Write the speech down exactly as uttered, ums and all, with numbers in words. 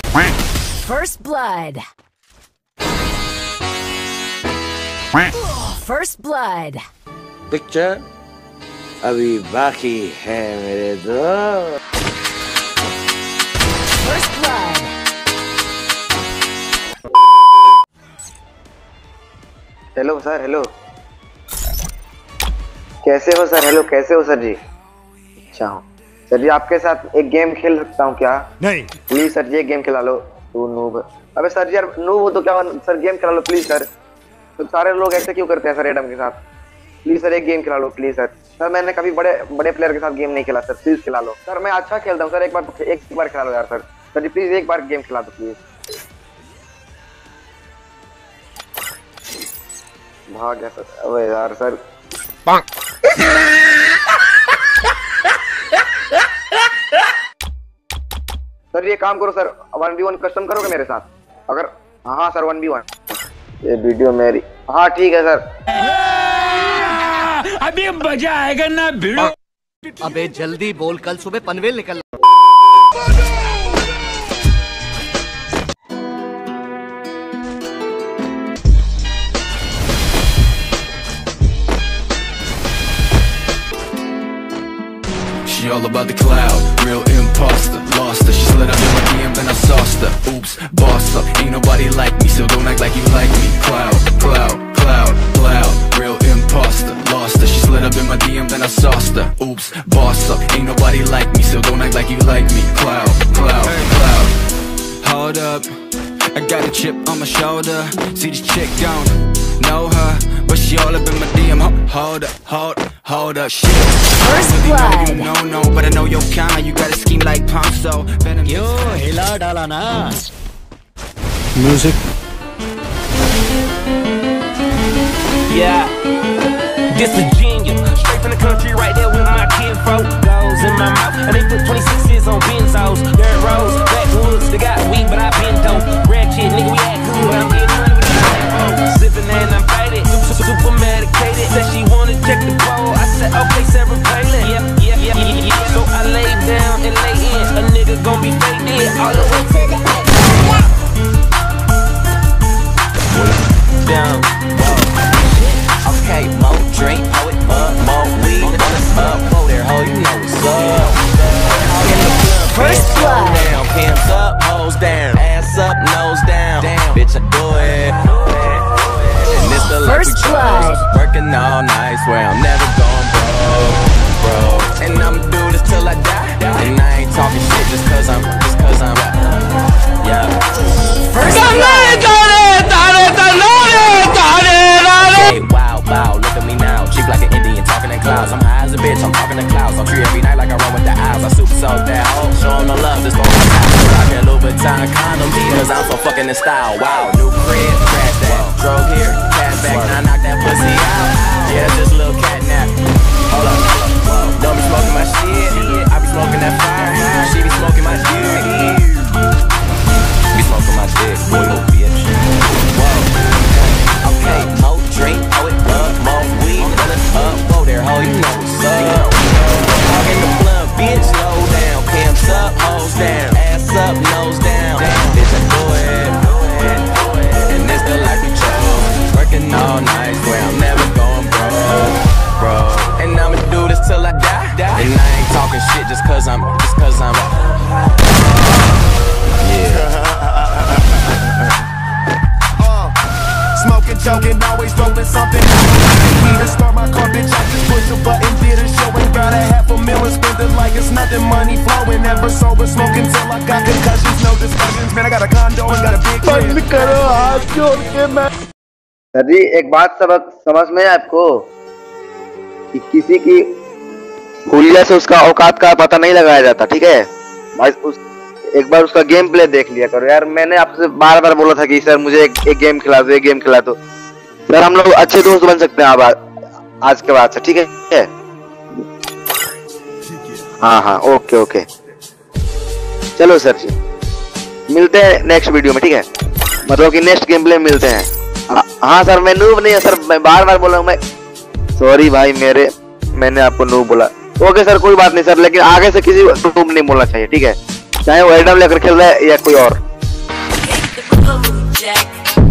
First blood. First blood. Picture अभी बाकी है मेरे दोस्त। First blood. Hello sir, hello कैसे हो सर? हेलो कैसे हो सर जी? अच्छा हूँ सर जी। आपके साथ एक गेम खेल सकता हूँ क्या? नहीं प्लीज सर जी, एक गेम खिला लो। तू नूब। अबे सर जी यार, नूब हो तो क्या सर, गेम खिला लो प्लीज सर। तो सारे लोग ऐसे क्यों करते हैं सर एडम के साथ? प्लीज सर एक गेम खिला लो प्लीज सर। सर मैंने कभी बड़े बड़े प्लेयर के साथ गेम नहीं खेला सर, प्लीज खिला लो सर। मैं अच्छा खेलता हूँ सर, एक बार एक बार खिला लो यार सर। सर जी प्लीज एक बार गेम खिला दो प्लीज। भाग गया सर। अबे यार सर। सर ये काम करो sir, one B one custom करोगे मेरे साथ? अगर हाँ सर वन बी वन। ये वीडियो मेरी, हाँ ठीक है सर। अभी मजा आएगा ना भिड़ो। अबे जल्दी बोल, कल सुबह पनवेल निकल। She all about the cloud, real imposter, lost her. She slid up in my D M, then I sauced her. Oops, boss up, ain't nobody like me, so don't act like you like me. Cloud, cloud, cloud, cloud, real imposter, lost her. She slid up in my D M, then I sauced her. Oops, boss up, ain't nobody like me, so don't act like you like me. Cloud, cloud, cloud. Hold up, I got a chip on my shoulder. See this chick don't know her, but she all up in my D M. Hold up, hold up, hold up, shit. First blood. You know, no, but I know your kind. You got a scheme like Ponzo. Yo, hila dala na. Music. Yeah, this a genius. Straight from the country, right there with my kid folk. Goes in my mouth, and they put twenty-sixes on benzos. Dirt roads, backwoods, they got weed, but I been dope. Red kid, nigga, we act cool, but I'm getting money with the black. Sipping and I'm faded, super medicated. Said she wanna check the bowl. I said, okay, Sarah Palin. Yeah, yeah, yeah, yeah, yeah. So I lay down and lay in. A nigga gon' be faded all the way to the end. Down. Okay, more drink, pour it up, more weed, roll it up, whoa there, ho, you know what's up. In the club, First blood. down, pants up, hoes down, ass up, nose down. Damn, bitch, I do it. And this the life we First blood. chose. Working all night, swear I'm never going broke, bro. And I'ma do this till I die. And I ain't talking shit just cause I'm, just cause I'm, yeah. First blood. Hey, wow, wow, look at me now. Cheap like an Indian, talking in clouds. I'm high as a bitch, I'm talking in clouds. I'm free every night like I run with the eyes. I super soak that hoe, show 'em the love, this gon' be time. Rockin' Louboutin condoms, cause I'm so fucking in style. Wow, new crib, crash that. Drove here, cash back, now knock that pussy out. Yeah, just a little cat nap. Hold up, don't be smoking my shit. I be smoking that fire. She be smoking my dick. Be smoking my dick, boy, little bitch. Whoa. Okay, more drink, pour it up, more weed, roll it up, whoa there, ho, you know what's up. Dog in the club, bitch, low down, pants up, hoes down, ass up, nose down. Damn, bitch, I do it, and this the life we chose. Working all night, swear I'm never going broke, bro. And I'ma do this till I die, and I ain't talking shit just cause I'm, just cause I'm, yeah. Smoking, joking, always rolling something. Need to start my car, bitch. I just push a button, did a show and got a half a million. Spend it like it's nothing, money flowing. Never sober, smoking till I got concussions, no discussions. Man, I got a condo and got a big crib. करो हाथ जोड़ के मैं। Sir जी एक बात सबक समझ में है आपको कि किसी की हुलिया से उसका औकात का पता नहीं लगाया जाता, ठीक है भाई? उस एक बार उसका गेम प्ले देख लिया करो यार। मैंने आपसे बार बार बोला था कि सर मुझे एक, एक गेम खिला दो, एक गेम खिला दो। सर हम लोग अच्छे दोस्त बन सकते हैं अब आज के बाद से, ठीक है? हाँ हाँ ओके ओके, चलो सर जी मिलते हैं नेक्स्ट वीडियो में, ठीक है? मतलब कि नेक्स्ट गेम प्ले में मिलते हैं। हाँ सर मैं नूब नहीं है सर, मैं बार बार बोला हूँ मैं, सॉरी भाई मेरे, मैंने आपको नूब बोला। ओके सर कोई बात नहीं सर, लेकिन आगे से किसी नूब नहीं बोलना चाहिए, ठीक है? चाहे वो एडम लेकर खेल रहा है या कोई और। blue jack.